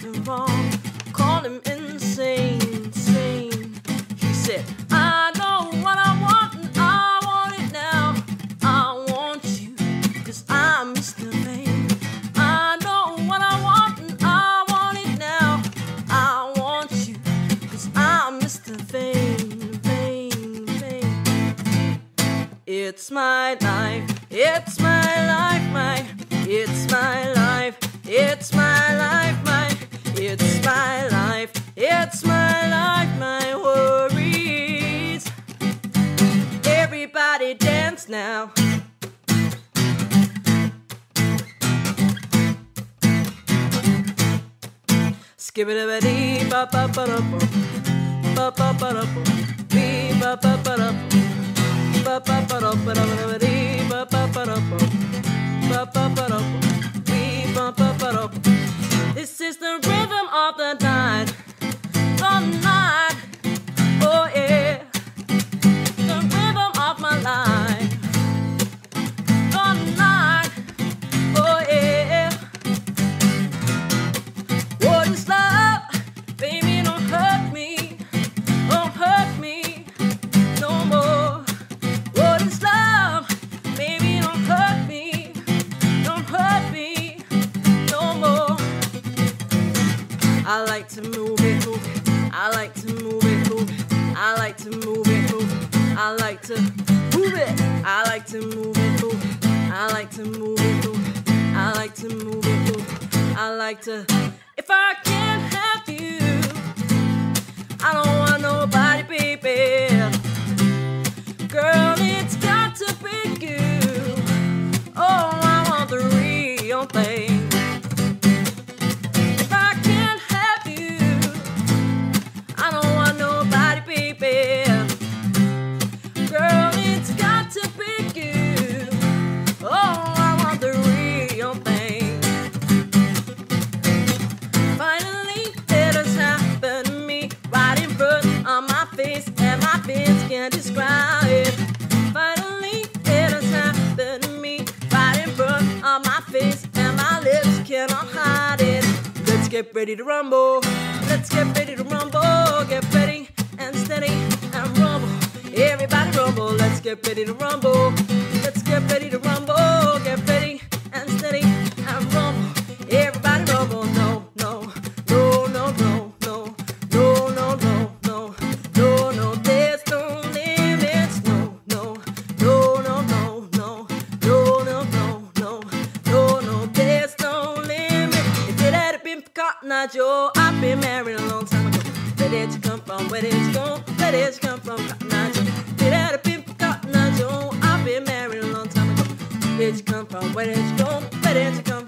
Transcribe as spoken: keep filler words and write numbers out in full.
something wrong. Called him insane, insane. He said, I know what I want and I want it now. I want you, cause I'm Mister Vain. I know what I want and I want it now. I want you, cause I'm Mister Vain, Vain, Vain. It's my life, it's my life, my, it's my life, it's my life, my, it's my life, it's my life, my worries. Everybody dance now. Skip it a dee ba ba ba da ba ba ba da dee ba ba ba da ba ba ba da ba da dee ba ba ba da ba ba ba da dee ba ba ba da. This is the rhythm of the night, the night, oh yeah, the rhythm of my life, the night, oh yeah. What is love? Baby, don't hurt me, don't hurt me no more. What is love? Baby, don't hurt me, don't hurt me no more. I like to move it, move it. I like to move it, move it. I like to move it, move it. I like to move it. I like to move it, move it. I like to move it, move it. I like to move it, move it. I like to. If I can't have you, I don't want nobody, baby. Girl, it's got to be you. Oh, I want the real thing. If I can't have you, I don't want nobody, baby. Girl, it's got to be you. Oh, I want the real thing. Finally, it has happened to me, right in front of my face, and my face can't describe it. Finally, it has happened to me, right in front of my face, and my lips cannot hide it. Let's get ready to rumble. Let's get ready to rumble. Get ready and steady and rumble. Everybody rumble. Let's get ready to rumble. Let's get ready to rumble. Get ready and steady and rumble. Everybody rumble. No, no, no, no, no, no, no, no, no, no, no, no. There's no limits. No, no, no, no, no, no, no, no, no, no, no, no. There's no limit. If it had been for Cotton Eye Joe, I've been married a long time ago. Where did you come from? Where did you go? Where did you come from? Cotton Eye Joe. If it had been for Cotton Eye Joe, I've been married a long time ago. Where did you come from? Where did you go? Where did you come from?